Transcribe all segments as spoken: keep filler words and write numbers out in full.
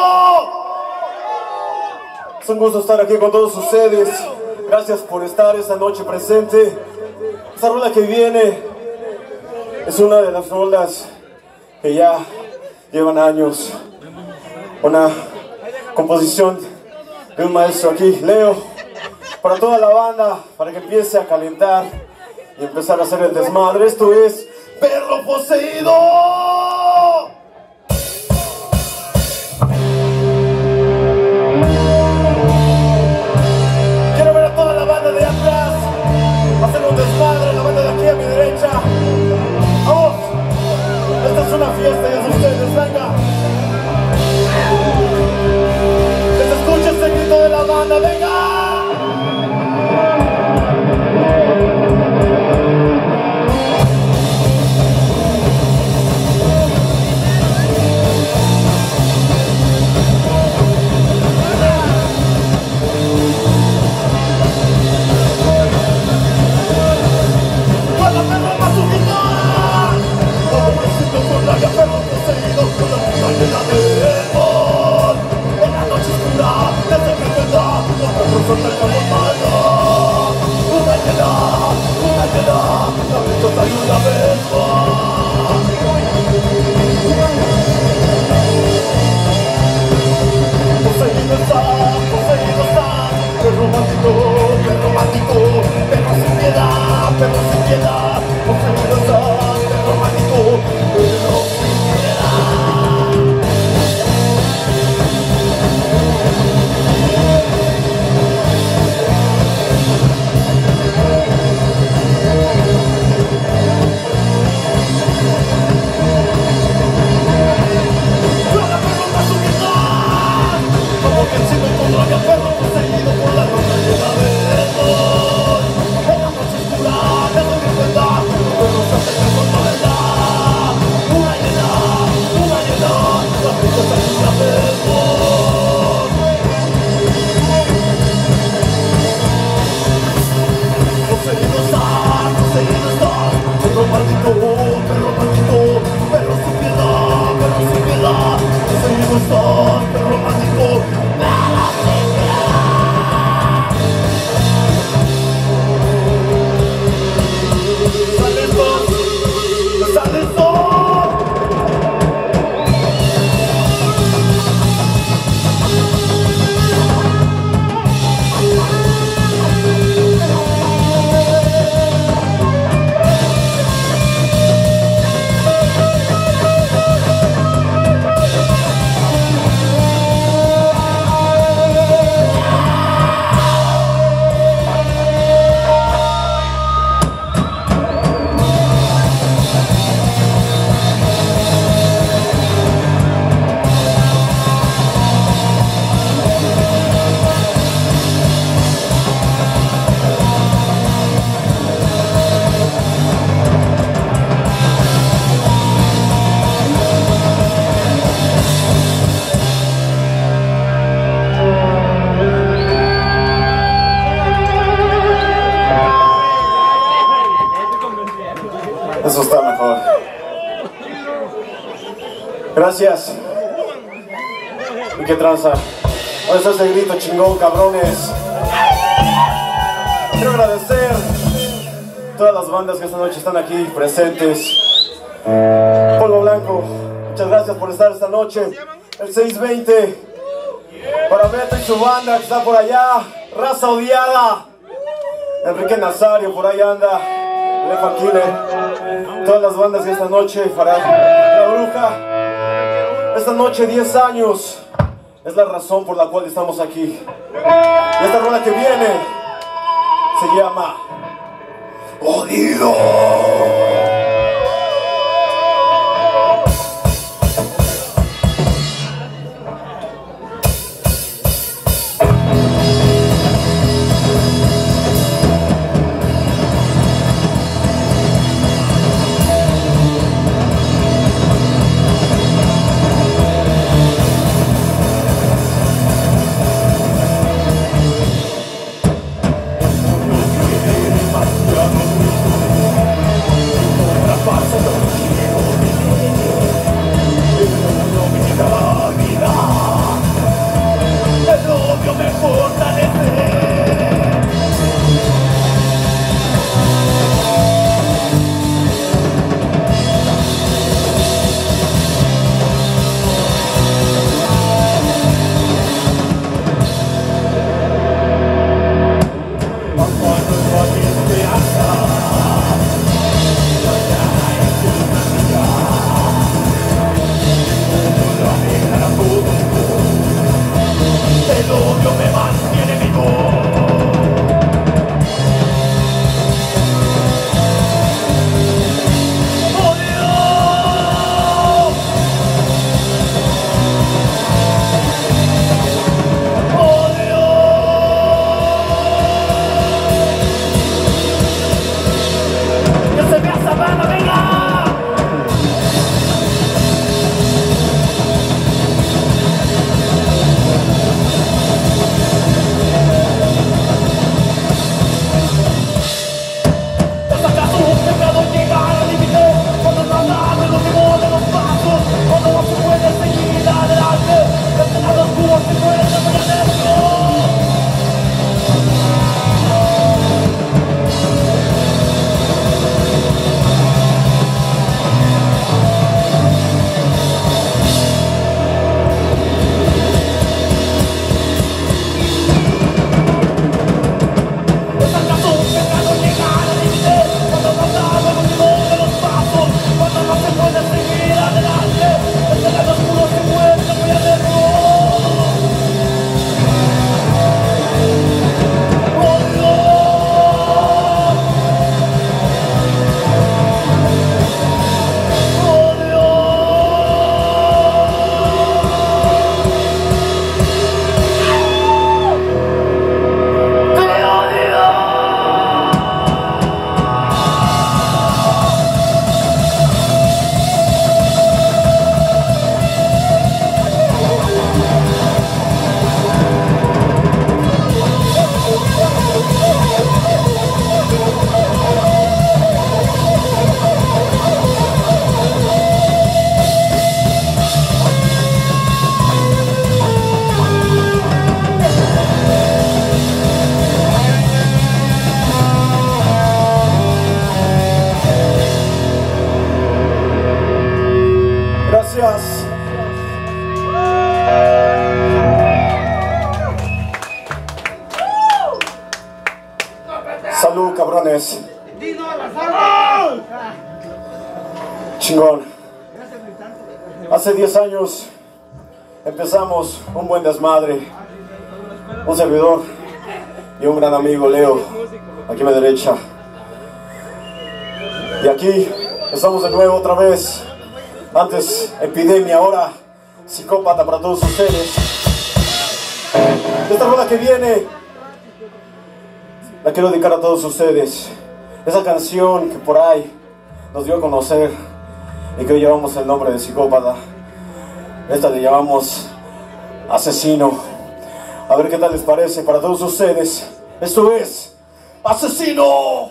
Es un gusto estar aquí con todos ustedes. Gracias por estar esta noche presente. Esta rola que viene es una de las rolas que ya llevan años. Una composición de un maestro aquí, Leo, para toda la banda, para que empiece a calentar y empezar a hacer el desmadre. Esto es Perro Poseído. Quiero ver a toda la banda de atrás hacer un desmadre, la banda de aquí a mi derecha. Vamos, esta es una fiesta y es de ustedes, venga. Que se escuche este grito de la banda, venga. Eso está mejor. Gracias. ¿Y qué tranza? ¿Dónde está ese grito chingón, cabrones? Quiero agradecer a todas las bandas que esta noche están aquí presentes. Polvo Blanco, muchas gracias por estar esta noche. El seis veinte para Beto y su banda que está por allá. Raza Odiada. Enrique Nazario por ahí anda. Lefa Killer. Todas las bandas de esta noche para La Bruja. Esta noche diez años es la razón por la cual estamos aquí. Y esta rola que viene se llama Jodido. vez. Chingón. Hace diez años empezamos un buen desmadre. Un servidor y un gran amigo, Leo, aquí a mi derecha. Y aquí estamos de nuevo otra vez. Antes epidemia, ahora psicópata para todos ustedes. Esta rola que viene la quiero dedicar a todos ustedes. Esa canción que por ahí nos dio a conocer y que hoy llevamos el nombre de Psicópata. Esta le llamamos Asesino. A ver qué tal les parece para todos ustedes. Esto es Asesino.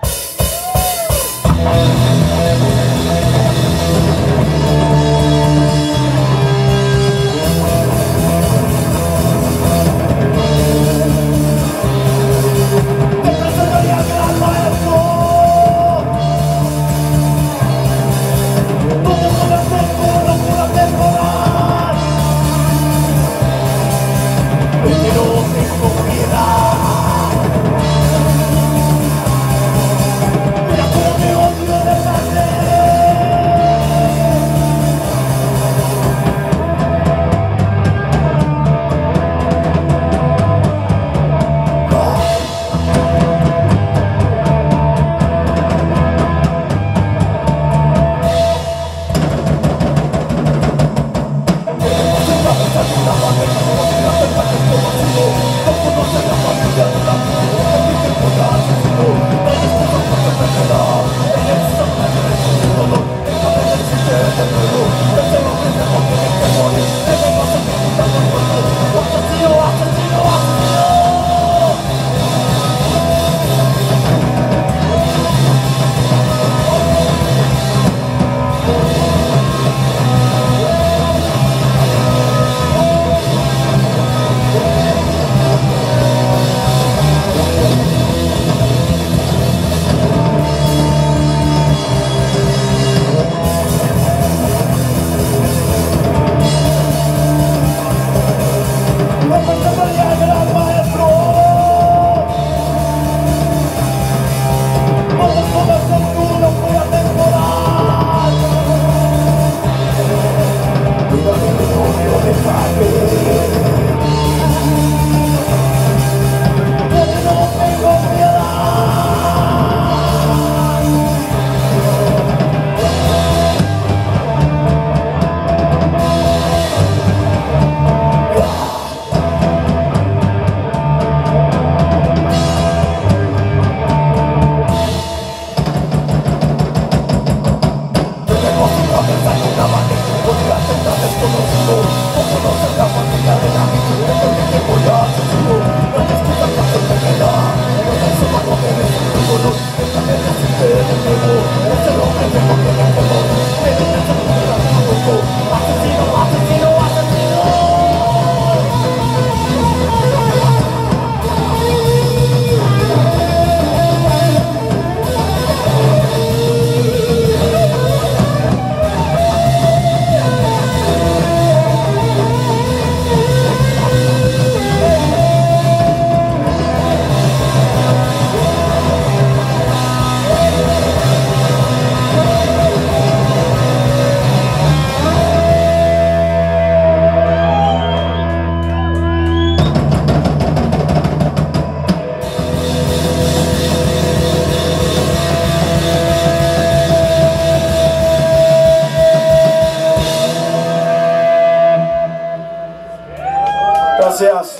Gracias.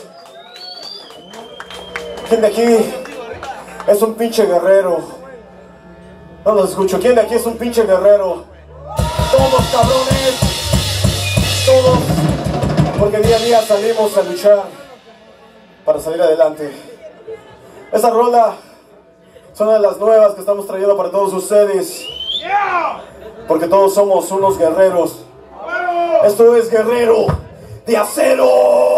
¿Quién de aquí es un pinche guerrero? No los escucho. ¿Quién de aquí es un pinche guerrero? Todos, cabrones. Todos. Porque día a día salimos a luchar para salir adelante. Esa rola es una de las nuevas que estamos trayendo para todos ustedes. Porque todos somos unos guerreros. Esto es Guerrero de Acero.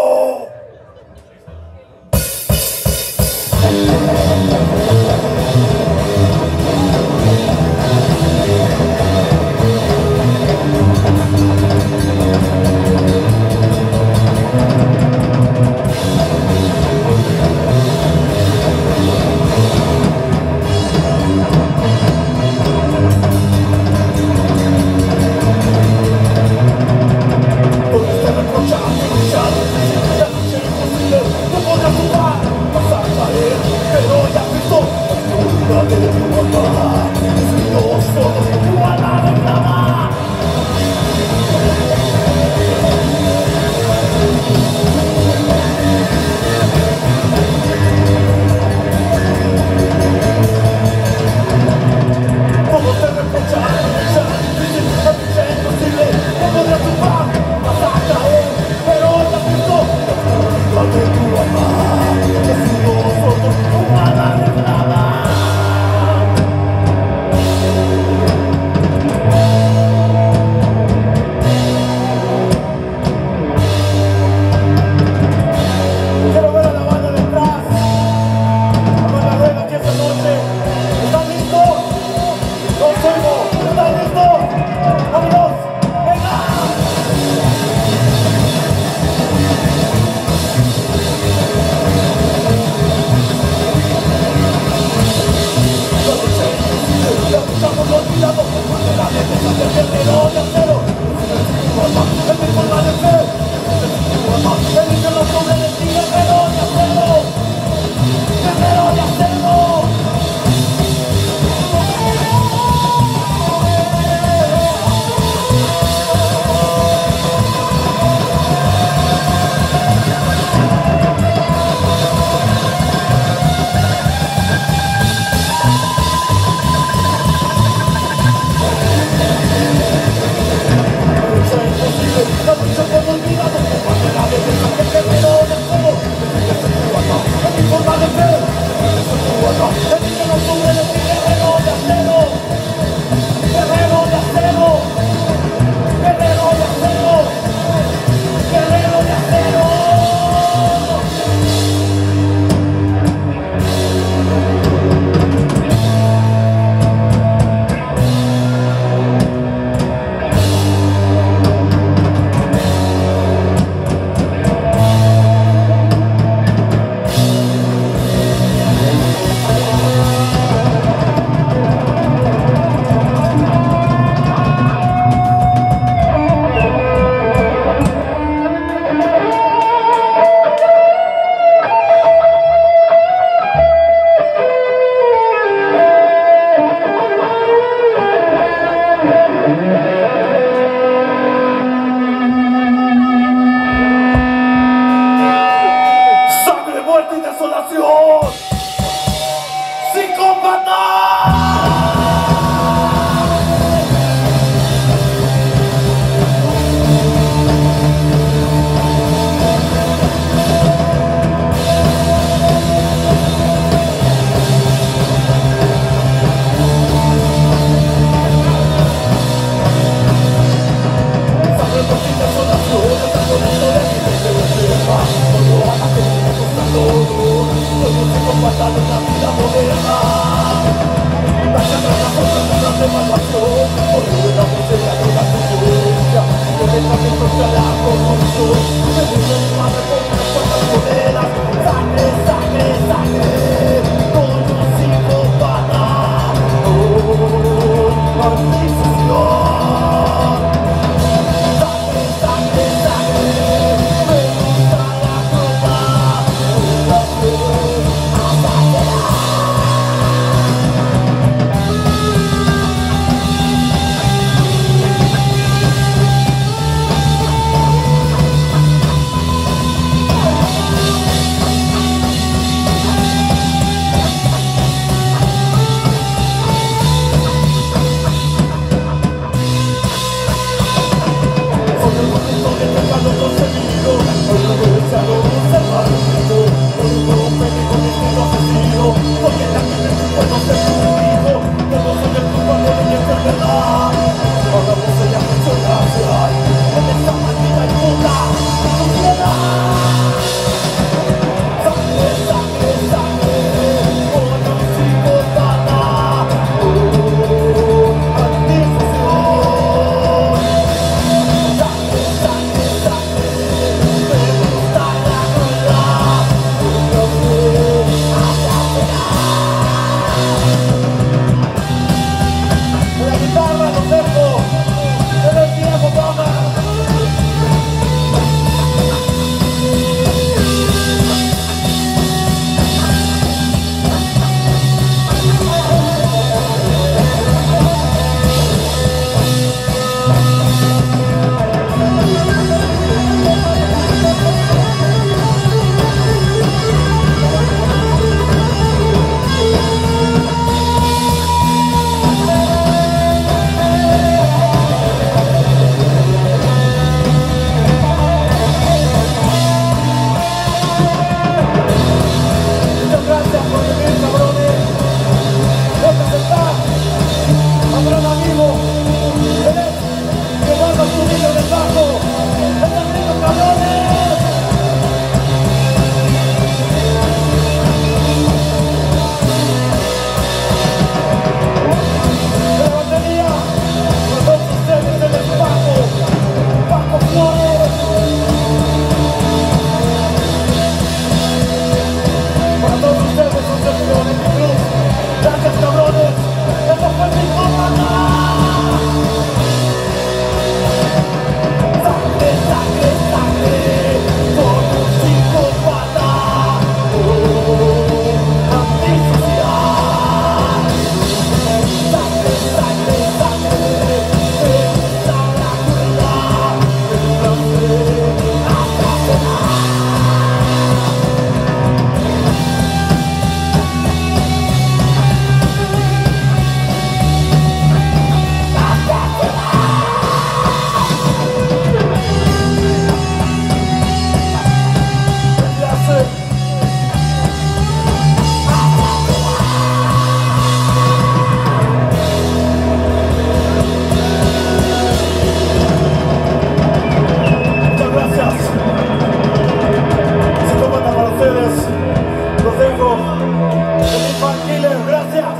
Blanco, el Infant Killer, gracias.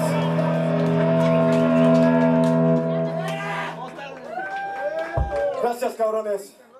Gracias, cabrones.